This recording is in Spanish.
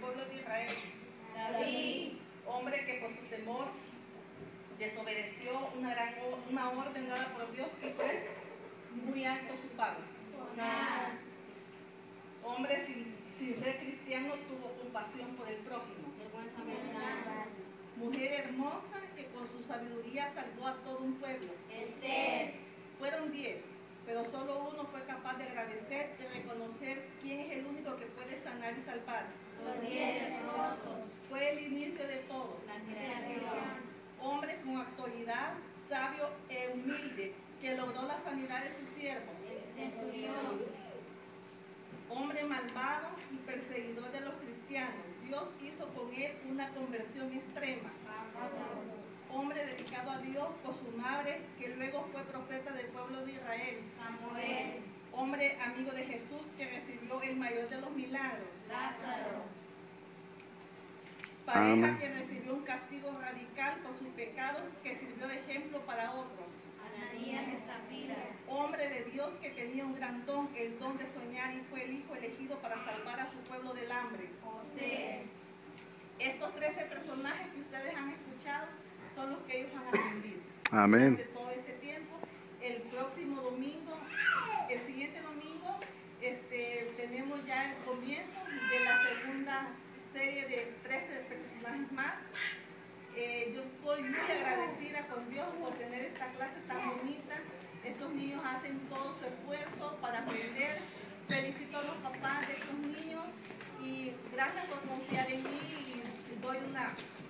pueblo de Israel? David. Hombre que por su temor desobedeció una orden dada por Dios y fue muy alto su pago. Jonás. Hombre sin ser cristiano tuvo compasión por el prójimo. Mujer hermosa que con su sabiduría salvó a todo un pueblo. Esther. Fueron 10, pero solo uno fue capaz de agradecer y reconocer quién es el único que puede sanar y salvar. Los 10 esposos. Fue el inicio de todo. La creación. Hombre con autoridad, sabio e humilde, que logró la sanidad de su siervo. El centurión. Hombre malvado y perseguidor de los cristianos. Dios hizo con él una conversión extrema. Hombre dedicado a Dios por su madre, que luego fue profeta del pueblo de Israel. Samuel. Hombre amigo de Jesús, que recibió el mayor de los milagros. Lázaro. Pareja que recibió un castigo radical por sus pecados, que sirvió de ejemplo para otros. Ananías y Zafira. Hombre de Dios que tenía un gran don, el don de soñar, y fue el hijo elegido para salvar a su pueblo del hambre. José. Estos 13 personajes que ustedes han escuchado son los que ellos han aprendido. Amén. Durante todo este tiempo. El próximo domingo, el siguiente domingo, tenemos ya el comienzo de la segunda serie de 13 personajes más. Yo estoy muy agradecida con Dios por tener esta clase tan bonita. Estos niños hacen todo su esfuerzo para aprender. Felicito a los papás de estos niños y gracias por confiar en mí y doy una